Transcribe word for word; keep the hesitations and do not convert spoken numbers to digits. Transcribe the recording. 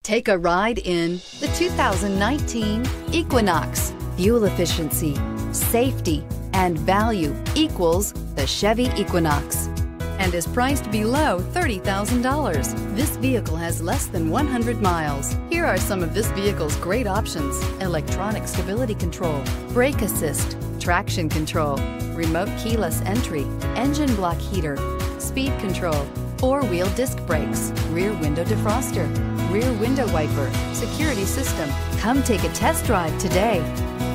Take a ride in the two thousand nineteen Equinox. Fuel efficiency, safety, and value equals the Chevy Equinox and is priced below thirty thousand dollars. This vehicle has less than one hundred miles. Here are some of this vehicle's great options: electronic stability control, brake assist, traction control, remote keyless entry, engine block heater, speed control, four-wheel disc brakes, rear window defroster, rear window wiper, security system. Come take a test drive today.